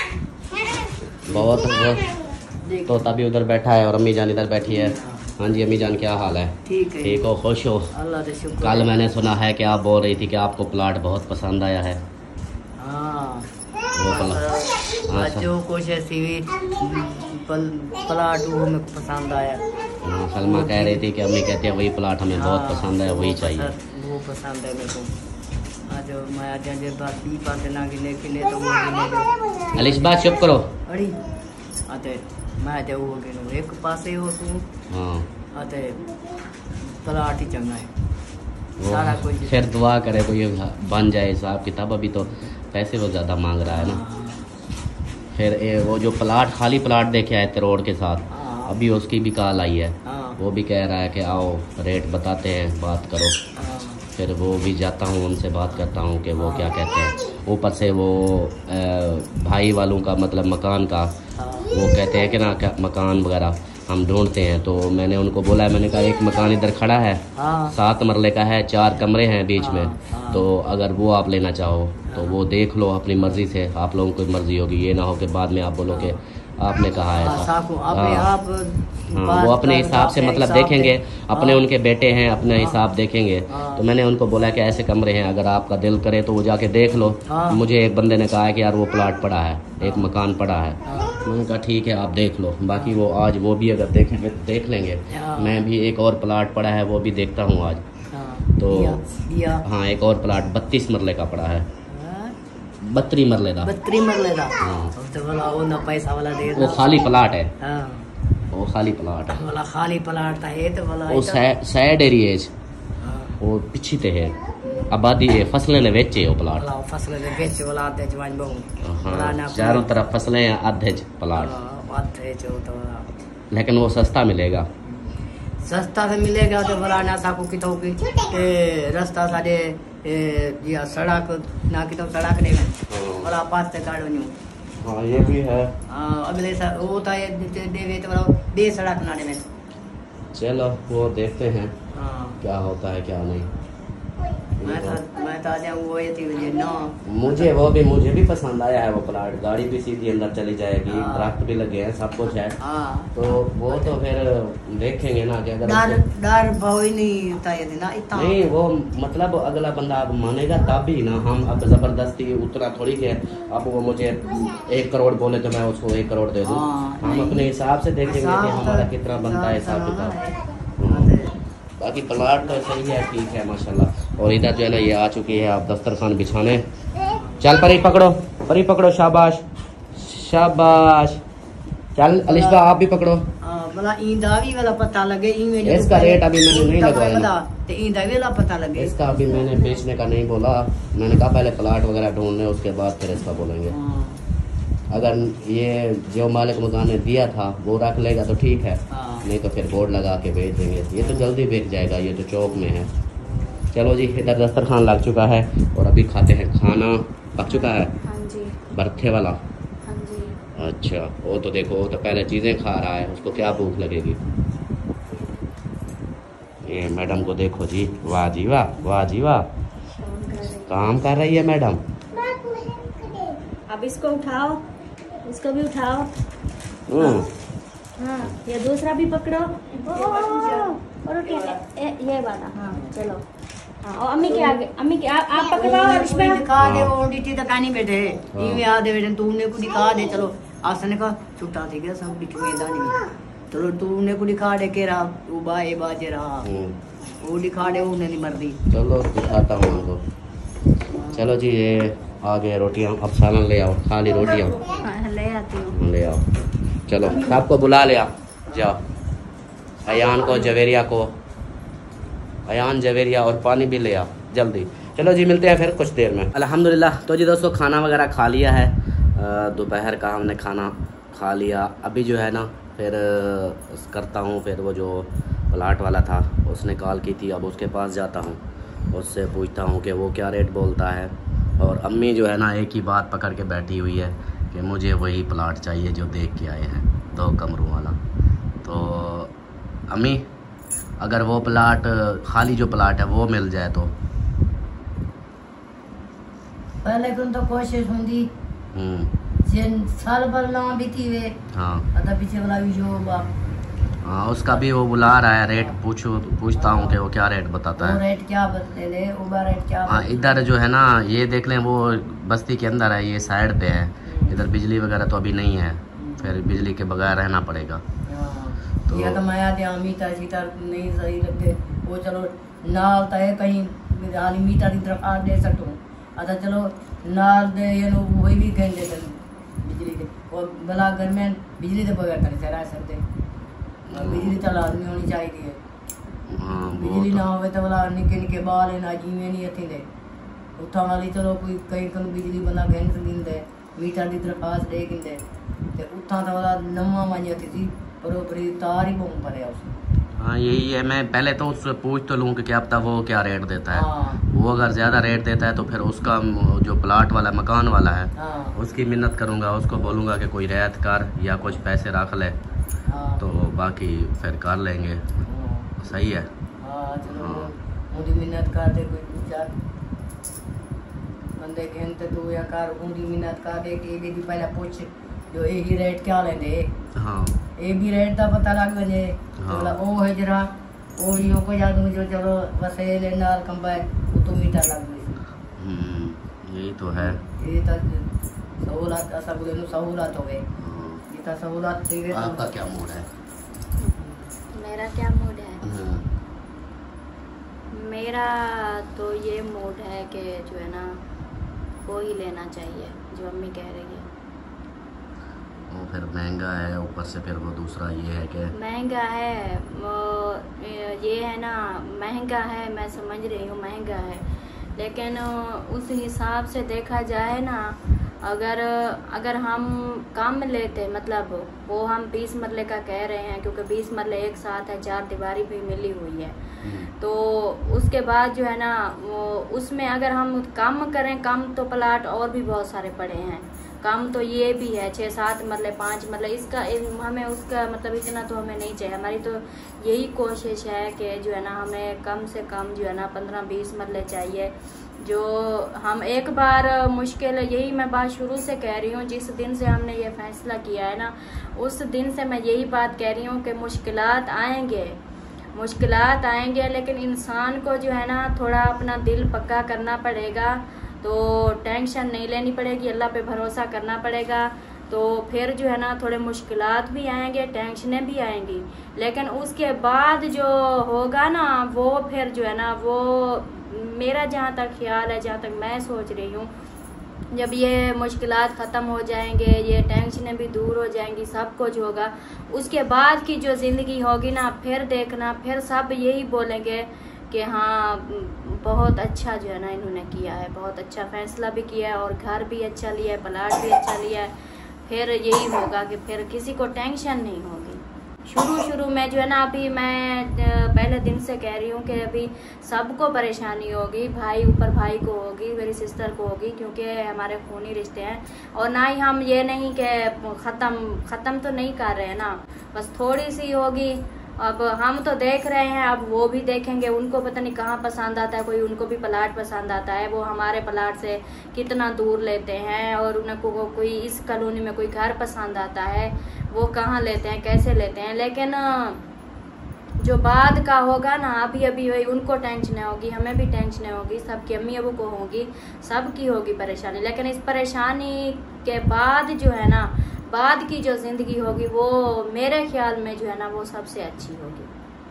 बहुत बहुत। तो तभी उधर बैठा है और अम्मी जान इधर बैठी है। हाँ जी अम्मी जान, क्या हाल है? ठीक है। ठीक हो, खुश हो? अल्लाह का शुक्र। कल मैंने सुना है कि आप बोल रही थी कि आपको प्लाट बहुत पसंद आया है। हाँ वो प्लाट बच्चों को ऐसी पल, प्लाट वो में पसंद आया। हाँ सलमा कह रही थी कि अम्मी कहती है वही प्लाट हमें बहुत पसंद है, वही चाहिए। वो पसंद है मेरे को। आज मैं आज जब बात भी बात ना गिने गिने तो वो गिने। अलिशबा चुप करो। अरे आते मैं जब वो गिनो एक पासे हो तू। हाँ आते प्लाट ही चंगा है सारा कुछ। फिर दुआ करे कोई बन जाए हिसाब किताब। अभी तो पैसे वो ज़्यादा मांग रहा है ना। फिर ए, वो जो प्लाट खाली प्लाट देखे आए थे रोड के साथ, अभी उसकी भी कॉल आई है। वो भी कह रहा है कि आओ रेट बताते हैं, बात करो। फिर वो भी जाता हूँ, उनसे बात करता हूँ कि वो क्या कहते हैं। ऊपर से वो ए, भाई वालों का मतलब मकान का वो कहते हैं कि ना मकान वगैरह हम ढूंढते हैं। तो मैंने उनको बोला है, मैंने कहा एक मकान इधर खड़ा है, सात मरले का है, चार कमरे हैं बीच में, तो अगर वो आप लेना चाहो तो वो देख लो अपनी मर्जी से। आप लोगों की मर्जी होगी, ये ना हो कि बाद में आप बोलो कि आपने कहा है ऐसा। हाँ वो अपने हिसाब से मतलब देखेंगे, अपने उनके बेटे हैं, अपने हिसाब देखेंगे। तो मैंने उनको बोला कि ऐसे कमरे हैं, अगर आपका दिल करे तो वो जाके देख लो। मुझे एक बंदे ने कहा है कि यार वो प्लाट पड़ा है, एक मकान पड़ा है। मैंने कहा ठीक है आप देख लो, बाकी वो आज वो भी अगर देखेंगे तो देख लेंगे। मैं भी एक और प्लाट पड़ा है वो भी देखता हूँ आज। तो हाँ एक और प्लाट बत्तीस मरले का पड़ा है, बत्ती मरले का। बत्ती मरले का। हाँ तो बोला वो ना पैसा वाला दे। वो खाली प्लाट है। हाँ वो खाली प्लाट है। बोला खाली प्लाट है तो बोला वो सैड एरिएज वो पिछी ते है आबादी है, फसलें ने बेचे वो प्लाट। बोला फसलें ने बेचे वाला आधे जवान बहु। हाँ चारों तरफ फसलें हैं, आधे प्लाट आधे जो तो लेकिन वो सस्ता मिलेगा। सस्ता से मिलेगा तो बोला ना साकू कितो की रास्ता साडे या सड़क ना कितो सड़क नहीं है बोला पास से गाड़ो न्यू। हाँ ये भी है। हाँ अगले साल वो था ये देवे तो बोला दे सड़क नाने में। चलो वो देखते हैं हाँ क्या होता है क्या नहीं। मैं तो मैं तो आ जाऊँ वो ये थी मुझे ना मुझे वो भी मुझे भी पसंद आया है वो प्लाट। गाड़ी भी सीधी अंदर चली जाएगी, दरख्त भी लगे हैं, सब कुछ है। तो वो तो फिर देखेंगे ना कि अगर डर डर भाव ही नहीं था ये ना इतना नहीं वो मतलब अगला बंदा अब मानेगा तब भी ना। हम अब जबरदस्ती उतना थोड़ी के अब वो मुझे एक करोड़ बोले तो मैं उसको एक करोड़ दे दूँ। हम अपने हिसाब से देखेंगे कि हमारा कितना बनता है हिसाब किताब। बाकी प्लाट तो सही है, ठीक है माशाल्लाह। और इधर जो है ना ये आ चुकी है आप दस्तरखान बिछाने। चल परी पकड़ो, परी पकड़ो, शाबाश शाबाश। चल अलिशबा आप भी पकड़ो। बोला ईंदा भी वाला पता लगे। इसका रेट अभी मैंने नहीं लगवाया, तो ईंदा भी वाला पता लगे। इसका अभी मैंने बेचने का नहीं बोला। मैंने कहा पहले प्लाट वगैरह ढूंढने उसके बाद फिर इसका बोलेंगे। अगर ये जो मालिक मकान ने दिया था वो रख लेगा तो ठीक है, नहीं तो फिर बोर्ड लगा के बेच देंगे। ये तो जल्दी बेच जाएगा, ये तो चौक में है। चलो जी इधर दस्तरखान लग चुका है और अभी खाते हैं खाना। पक चुका है? हाँ जी। भरथे वाला? हाँ जी। अच्छा वो तो देखो वो तो पहले चीज़ें खा रहा है, उसको क्या भूख लगेगी। ये मैडम को देखो जी, वाह जी वाह, वाह जी वाह, काम कर रही है मैडम। अब इसको उठाओ, इसको भी उठाओ। हाँ ये दूसरा भी पकड़ो और ये वाला। हाँ चलो हाँ, और अम्मी के आगे अम्मी के आप आप पकड़वाओ और इसमें दिखा दे वो डीटी तक नहीं बैठे इमे आ दे बेटे तूने को दिखा दे चलो आसने का छुट्टा थी गया सब बिच में दानी चलो तूने को दिखा दे के रहा तू बाए बाजे रहा वो दिखा दे वो नहीं मर्दी चलो दिखाता हूँ उनको। चलो जी ये आ गए रोटियाँ, अब सालन ले आओ, खाली रोटियाँ ले आती हूँ। ले आओ। चलो सबको बुला ले आओ, जाओ अयान को, जवेरिया को, अयान जवेरिया और पानी भी ले आओ जल्दी। चलो जी मिलते हैं फिर कुछ देर में। अल्हम्दुलिल्लाह। तो जी दोस्तों खाना वगैरह खा लिया है, दोपहर का हमने खाना खा लिया। अभी जो है ना फिर करता हूँ, फिर वो जो प्लाट वाला था उसने कॉल की थी, अब उसके पास जाता हूँ, उससे पूछता हूँ कि वो क्या रेट बोलता है। और अम्मी जो है ना एक ही बात पकड़ के बैठी हुई है कि मुझे वही प्लाट चाहिए जो देख के आए हैं, दो कमरों वाला। तो अम्मी अगर वो प्लाट खाली जो प्लाट है वो मिल जाए तो पहले कौन तो कोशिश होंगी जिन साल भर ना बीती वे हाँ अदा पीछे वाला भी जो बाप हाँ उसका भी वो बुला रहा है, रेट पूछो पूछता हूँ कि वो क्या रेट बताता वो है। रेट क्या बदले ले वो रेट क्या हाँ इधर जो है ना ये देख लें वो बस्ती के अंदर है, ये साइड पे है, इधर बिजली वगैरह तो अभी नहीं है, फिर बिजली के बगैर रहना पड़ेगा। तो ये तो माया दे मीटा सीटा नहीं सही लगे वो चलो नाल तय कहीं हाली मीटा की तरफ दे सकूँ अदा चलो नाल दे ये नो वही भी कहीं दे बिजली के वो भला घर में बिजली के बगैर कर रह सकते, बिजली तो लाजमी होनी चाहिए। हाँ बिजली ना हो तो भला निके निके बाल है ना जीवे नहीं अथी दे उठा वाली चलो कोई कहीं कहीं बिजली बंदा घंट दिन दे मीटर की दरखास्त दे किंदे ते उठा तो भला नवा मानी अथी थी बरोबरी तार ही बहुत पड़े उसमें। हाँ यही है, मैं पहले तो उससे पूछ तो लूँ कि क्या पता वो क्या रेट देता है। हाँ। वो अगर ज़्यादा रेट देता है तो फिर उसका जो प्लाट वाला मकान वाला है हाँ। उसकी मिन्नत करूँगा, उसको बोलूँगा कि कोई रियायत कर या कुछ पैसे रख ले। हाँ। तो बाकी फिर कर लेंगे। हाँ। सही है। हाँ चलो हाँ। मुझे मिन्नत कर दे कोई पूछा बंदे कहते तू या कर मुझे मिन्नत कर दे कि ये भी पहले पूछ जो यही रेट क्या लेंगे। हाँ ये भी रेट का पता लग वजे हाँ। ओ है जरा ओ यो को याद मुझे चलो वसेले नाल कंबा वो तो मीटर लग गई यही तो है। ये तो सहूलत ऐसा बोले नु सहूलत हो गई हाँ। ये तो सहूलत थी गई। आपका क्या मूड है? मेरा क्या मूड है? मेरा तो ये मूड है कि जो है ना वो ही लेना चाहिए जो अम्मी कह रही है। वो फिर महंगा है, ऊपर से फिर वो दूसरा ये है कि महंगा है, वो ये है ना महंगा है, मैं समझ रही हूँ महंगा है, लेकिन उस हिसाब से देखा जाए ना अगर अगर हम कम लेते मतलब वो हम बीस मरले का कह रहे हैं क्योंकि बीस मरले एक साथ है, चार दीवारी भी मिली हुई है, तो उसके बाद जो है ना वो उसमें अगर हम कम करें कम तो प्लाट और भी बहुत सारे पड़े हैं, कम तो ये भी है छः सात मतलब पाँच मतलब इसका हमें उसका मतलब इतना तो हमें नहीं चाहिए। हमारी तो यही कोशिश है कि जो है ना हमें कम से कम जो है ना पंद्रह बीस मरले चाहिए। जो हम एक बार मुश्किल यही मैं बात शुरू से कह रही हूँ, जिस दिन से हमने ये फैसला किया है ना उस दिन से मैं यही बात कह रही हूँ कि मुश्किलात आएंगे मुश्किलात आएंगे लेकिन इंसान को जो है ना थोड़ा अपना दिल पक्का करना पड़ेगा, तो टेंशन नहीं लेनी पड़ेगी, अल्लाह पे भरोसा करना पड़ेगा। तो फिर जो है ना थोड़े मुश्किलात भी आएंगे, टेंशनें भी आएंगी, लेकिन उसके बाद जो होगा ना वो फिर जो है ना वो मेरा जहाँ तक ख्याल है, जहाँ तक मैं सोच रही हूँ, जब ये मुश्किलात ख़त्म हो जाएंगे, ये टेंशनें भी दूर हो जाएंगी, सब कुछ होगा, उसके बाद की जो ज़िंदगी होगी ना फिर देखना फिर सब यही बोलेंगे कि हाँ बहुत अच्छा जो है ना इन्होंने किया है, बहुत अच्छा फैसला भी किया है और घर भी अच्छा लिया है, प्लाट भी अच्छा लिया है। फिर यही होगा कि फिर किसी को टेंशन नहीं होगी। शुरू शुरू में जो है ना अभी मैं पहले दिन से कह रही हूँ कि अभी सबको परेशानी होगी, भाई ऊपर भाई को होगी, मेरी सिस्टर को होगी, क्योंकि हमारे खूनी रिश्ते हैं। और ना ही हम ये नहीं कि ख़त्म ख़त्म तो नहीं कर रहे हैं ना, बस थोड़ी सी होगी। अब हम तो देख रहे हैं, अब वो भी देखेंगे, उनको पता नहीं कहाँ पसंद आता है, कोई उनको भी प्लाट पसंद आता है, वो हमारे प्लाट से कितना दूर लेते हैं, और उनको को, कोई इस कॉलोनी में कोई घर पसंद आता है वो कहाँ लेते हैं कैसे लेते हैं। लेकिन जो बाद का होगा ना, अभी अभी वही उनको टेंशन होगी, हमें भी टेंशन होगी, सबकी अम्मी अबू को होगी, सबकी होगी परेशानी। लेकिन इस परेशानी के बाद जो है ना, बाद की जो जिंदगी होगी वो मेरे ख्याल में जो है ना वो सबसे अच्छी होगी।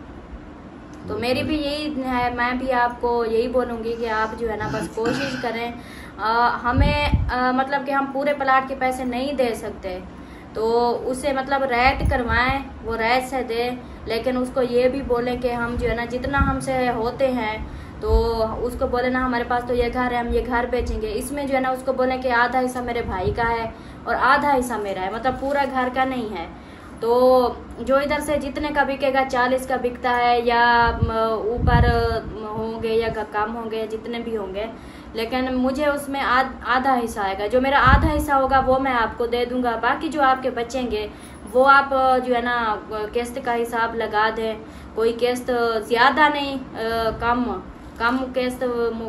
तो मेरी भी यही है, मैं भी आपको यही बोलूँगी कि आप जो है ना बस कोशिश करें। आ, हमें आ, मतलब कि हम पूरे प्लाट के पैसे नहीं दे सकते, तो उसे मतलब रैट करवाएं, वो रैट से दे, लेकिन उसको ये भी बोलें कि हम जो है ना जितना हमसे होते हैं तो उसको बोले ना हमारे पास तो ये घर है, हम ये घर बेचेंगे। इसमें जो है ना उसको बोलें कि आधा हिस्सा मेरे भाई का है और आधा हिस्सा मेरा है, मतलब पूरा घर का नहीं है। तो जो इधर से जितने का बिकेगा, चालीस का बिकता है या ऊपर होंगे या कम होंगे, जितने भी होंगे, लेकिन मुझे उसमें आध, आधा हिस्सा आएगा। जो मेरा आधा हिस्सा होगा वो मैं आपको दे दूंगा, बाकी जो आपके बचेंगे वो आप जो है ना किस्त का हिसाब लगा दें। कोई किस्त ज्यादा नहीं, आ, कम कम किस्त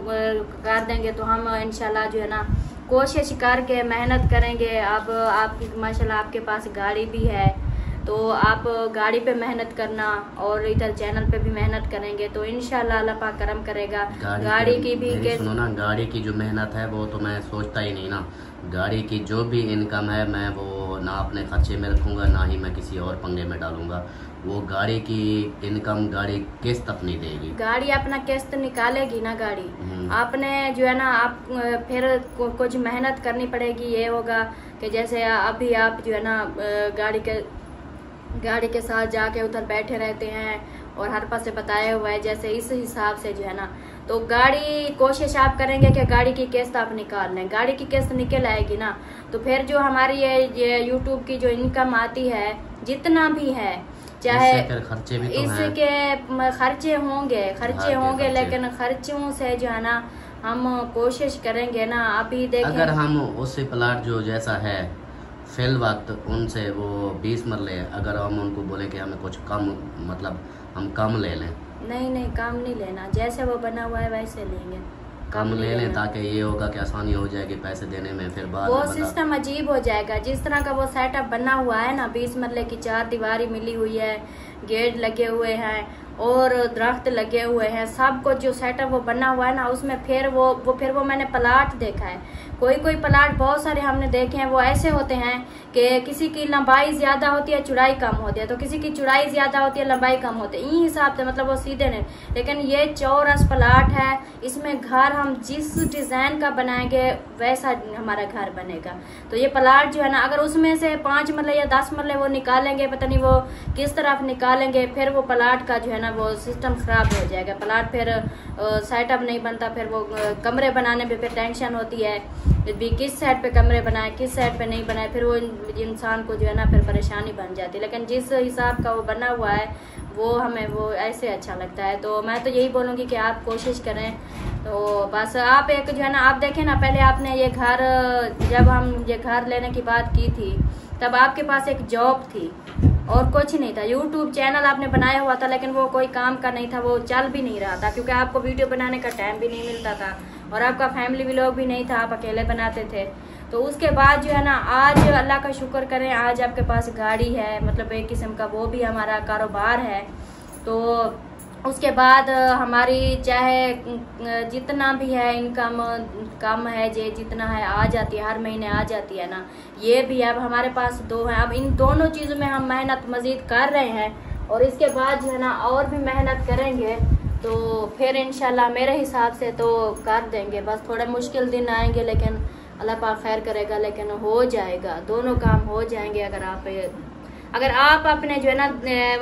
कर देंगे तो हम इंशाल्लाह जो है ना कोशिश करके मेहनत करेंगे। अब आप माशाल्लाह आपके पास गाड़ी भी है, तो आप गाड़ी पे मेहनत करना और इधर चैनल पे भी मेहनत करेंगे तो इंशाल्लाह अल्लाह पाक करम करेगा। गाड़ी, गाड़ी की भी के सुनो ना, गाड़ी की जो मेहनत है वो तो मैं सोचता ही नहीं ना। गाड़ी की जो भी इनकम है मैं वो ना अपने खर्चे में रखूंगा, ना ही मैं किसी और पंगे में डालूंगा। वो गाड़ी की इनकम गाड़ी किस्त अपनी देगी, गाड़ी अपना किस्त निकालेगी ना गाड़ी। आपने जो है ना आप फिर कुछ मेहनत करनी पड़ेगी। ये होगा कि जैसे अभी आप जो है ना गाड़ी के गाड़ी के साथ जाके उधर बैठे रहते हैं और हर पास से बताया हुआ है, जैसे इस हिसाब से जो है ना तो गाड़ी कोशिश आप करेंगे कि गाड़ी की किस्त आप निकाल लें। गाड़ी की किस्त निकल आएगी ना तो फिर जो हमारी ये ये यूट्यूब की जो इनकम आती है जितना भी है, चाहे खर्चे भी तो इसके खर्चे होंगे खर्चे होंगे लेकिन खर्चों से जो है ना हम कोशिश करेंगे ना। अभी देखें अगर हम उससे प्लाट जो जैसा है फिल वक्त उनसे वो बीस मरले, अगर हम उनको बोले कि हमें कुछ कम मतलब हम कम ले लें, नहीं नहीं कम नहीं लेना, जैसे वो बना हुआ है वैसे लेंगे, कम ले लें ताकि ये होगा कि आसानी हो जाएगी पैसे देने में। फिर बाद वो सिस्टम अजीब हो जाएगा। जिस तरह का वो सेटअप बना हुआ है ना, बीस मरले की चार दीवारी मिली हुई है, गेट लगे हुए हैं और दरख्त लगे हुए हैं, सब कुछ जो सेटअप वो बना हुआ है ना उसमें फिर वो वो फिर वो मैंने प्लाट देखा है। कोई कोई प्लाट बहुत सारे हमने देखे हैं, वो ऐसे होते हैं कि किसी की लंबाई ज्यादा होती है चौड़ाई कम होती है, तो किसी की चौड़ाई ज्यादा होती है लंबाई कम होती है, इन हिसाब से मतलब वो सीधे नहीं। लेकिन ये चौरस प्लाट है, इसमें घर हम जिस डिजाइन का बनाएंगे वैसा हमारा घर बनेगा। तो ये प्लाट जो है ना अगर उसमें से पांच मरले या दस मरले वो निकालेंगे, पता नहीं वो किस तरफ निकालेंगे, फिर वो प्लाट का जो है ना वो सिस्टम खराब हो जाएगा। प्लाट फिर सेटअप नहीं बनता, फिर वो कमरे बनाने में फिर टेंशन होती है भी किस साइड पे कमरे बनाए किस साइड पे नहीं बनाए, फिर वो इंसान को जो है ना फिर परेशानी बन जाती है। लेकिन जिस हिसाब का वो बना हुआ है वो हमें वो ऐसे अच्छा लगता है। तो मैं तो यही बोलूँगी कि आप कोशिश करें। तो बस आप एक जो है ना आप देखें ना, पहले आपने ये घर जब हम ये घर लेने की बात की थी तब आपके पास एक जॉब थी और कुछ नहीं था। यूट्यूब चैनल आपने बनाया हुआ था लेकिन वो कोई काम का नहीं था, वो चल भी नहीं रहा था क्योंकि आपको वीडियो बनाने का टाइम भी नहीं मिलता था और आपका फैमिली व्लॉग भी नहीं था, आप अकेले बनाते थे। तो उसके बाद जो है ना आज अल्लाह का शुक्र करें, आज आपके पास गाड़ी है, मतलब एक किस्म का वो भी हमारा कारोबार है। तो उसके बाद हमारी चाहे जितना भी है इनकम कम है, जे जितना है आ जाती है, हर महीने आ जाती है ना, ये भी अब हमारे पास दो है। अब इन दोनों चीज़ों में हम मेहनत मजीद कर रहे हैं और इसके बाद जो है ना और भी मेहनत करेंगे तो फिर इंशाल्लाह मेरे हिसाब से तो कर देंगे। बस थोड़े मुश्किल दिन आएंगे लेकिन अल्लाह पाक खैर करेगा, लेकिन हो जाएगा, दोनों काम हो जाएंगे अगर आप अगर आप अपने जो है ना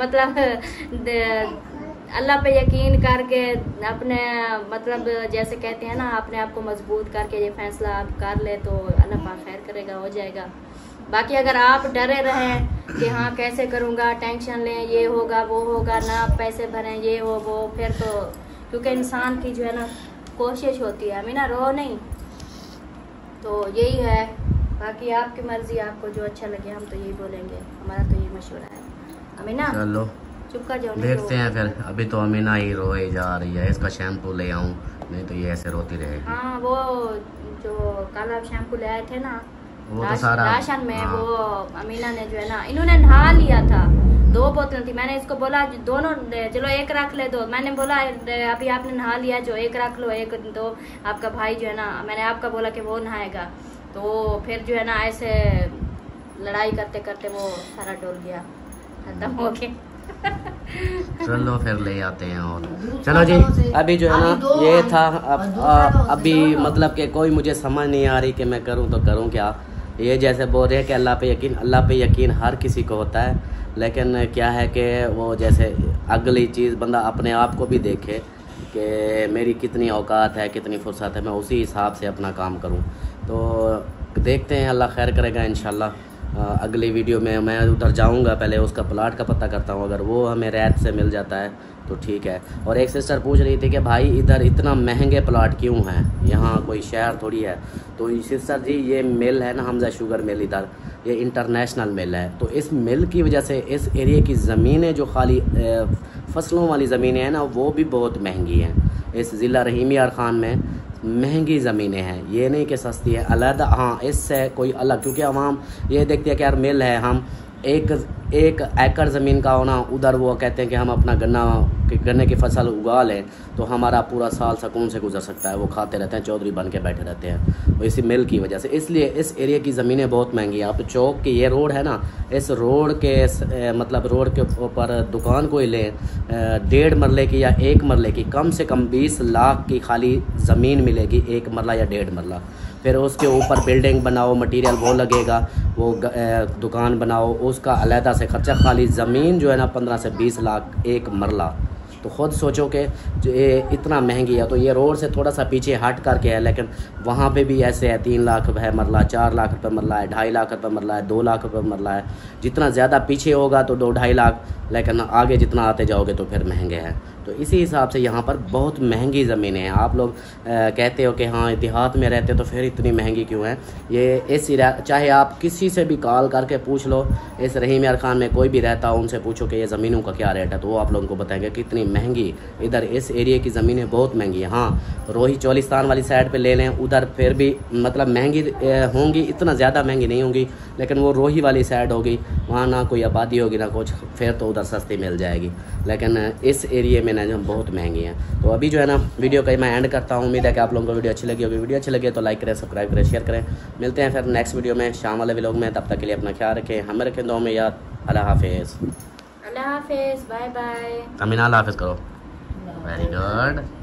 मतलब अल्लाह पे यकीन करके अपने मतलब जैसे कहते हैं ना अपने आप को मजबूत करके ये फैसला आप कर ले तो अल्लाह पाक खैर करेगा, हो जाएगा। बाकी अगर आप डरे रहें कि हाँ कैसे करूँगा, टेंशन लें, ये होगा वो होगा ना, पैसे भरें ये हो वो, फिर तो क्योंकि इंसान की जो है ना कोशिश होती है अमीना, रो नहीं। तो यही है, बाकी आपकी मर्जी, आपको जो अच्छा लगे हम तो यही बोलेंगे, हमारा तो यही मशवरा है। अमीना चलो चुप कर जाओ, देखते हैं फिर। अभी तो अमीना ही रोए जा रही है, इसका शैम्पू ले आऊं, नहीं तो ये ऐसे रोती रहेगी। हाँ वो जो कल आप शैम्पू ले आए थे ना वो राश, तो सारा राशन में हाँ। वो अमीना ने जो है ना इन्होंने नहा लिया था दो बोतल थी। मैंने इसको बोला दोनों चलो एक रख ले दो। मैंने बोला अभी आपने नहा लिया, जो एक रख लो, एक तो आपका भाई जो है ना, मैंने आपका बोला कि वो नहाएगा। तो फिर जो है ना ऐसे लड़ाई करते करते वो सारा डोल गया, खत्म हो गया। चलो फिर ले आते हैं। और चलो जी, अभी जो है ना ये था। अब आ, अभी मतलब कि कोई मुझे समझ नहीं आ रही कि मैं करूं तो करूं क्या। ये जैसे बोल रहे हैं कि अल्लाह पे यकीन, अल्लाह पे यकीन हर किसी को होता है, लेकिन क्या है कि वो जैसे अगली चीज़ बंदा अपने आप को भी देखे कि मेरी कितनी औकात है, कितनी फुर्सत है, मैं उसी हिसाब से अपना काम करूं। तो देखते हैं, अल्लाह खैर करेगा इंशाल्लाह। अगली वीडियो में मैं उधर जाऊंगा, पहले उसका प्लाट का पता करता हूं, अगर वो हमें रैत से मिल जाता है तो ठीक है। और एक सिस्टर पूछ रही थी कि भाई इधर इतना महंगे प्लाट क्यों हैं, यहाँ कोई शहर थोड़ी है। तो सिस्टर जी ये मिल है ना हमजा शुगर मिल, इधर ये इंटरनेशनल मिल है। तो इस मिल की वजह से इस एरिया की ज़मीनें जो खाली फसलों वाली ज़मीनें हैं ना, वो भी बहुत महंगी हैं। इस ज़िला रहीम यार ख़ान में महंगी ज़मीनें हैं, ये नहीं कि सस्ती है अलग। हाँ, इससे कोई अलग, क्योंकि आवाम ये देखती है कि यार मिल है, हम एक एक एकड़ ज़मीन का होना, उधर वो कहते हैं कि हम अपना गन्ना गन्ने की फसल उगा लें तो हमारा पूरा साल सुकून से गुजर सकता है। वो खाते रहते हैं, चौधरी बन के बैठे रहते हैं, तो इसी मिल की वजह से। इसलिए इस एरिया की ज़मीनें बहुत महंगी हैं। आप चौक की ये रोड है ना, इस रोड के ए, मतलब रोड के ऊपर दुकान कोई लें, डेढ़ मरले की या एक मरले की, कम से कम बीस लाख की खाली ज़मीन मिलेगी, एक मरला या डेढ़ मरला। फिर उसके ऊपर बिल्डिंग बनाओ, मटेरियल वो लगेगा, वो दुकान बनाओ, उसका अलहदा से खर्चा। खाली ज़मीन जो है ना पंद्रह से बीस लाख एक मरला। तो ख़ुद सोचो कि जो ये इतना महंगी है। तो ये रोड से थोड़ा सा पीछे हट करके है, लेकिन वहाँ पे भी ऐसे है, तीन लाख है मरला, चार लाख रुपये मरला है, ढाई लाख रुपये मरला है, दो लाख रुपये मरला है। जितना ज़्यादा पीछे होगा तो दो ढाई लाख, लेकिन आगे जितना आते जाओगे तो फिर महंगे हैं। तो इसी हिसाब से यहाँ पर बहुत महंगी ज़मीनें हैं। आप लोग आ, कहते हो कि हाँ देहात में रहते तो फिर इतनी महंगी क्यों है। ये इस चाहे आप किसी से भी कॉल करके पूछ लो, इस रहीम यार ख़ान में कोई भी रहता हो, उनसे पूछो कि ये ज़मीनों का क्या रेट है, तो वो आप लोगों को बताएंगे कितनी महंगी इधर इस एरिया की ज़मीनें बहुत महंगी है। हाँ, रोही चोलिस्तान वाली साइड पे ले लें, उधर फिर भी मतलब महंगी होंगी, इतना ज़्यादा महंगी नहीं होंगी, लेकिन वो रोही वाली साइड होगी, वहाँ ना कोई आबादी होगी ना कुछ, फिर तो उधर सस्ती मिल जाएगी। लेकिन इस एरिए में ना जो बहुत महंगी हैं। तो अभी जो है ना वीडियो का मैं एंड करता हूँ। उम्मीद है कि आप लोगों को वीडियो अच्छी लगी होगी। वीडियो अच्छी लगी तो लाइक करें, सब्सक्राइब करें, शेयर करें। मिलते हैं फिर नेक्स्ट वीडियो में शाम वाले व्लॉग में। तब तक के लिए अपना ख्याल रखें, हमें रखें दुआ में याद। अल्लाह हाफिज़। अल्लाह हाफिज़, बाय बाय। अमीना अल्लाह हाफिज़ करो। Very good.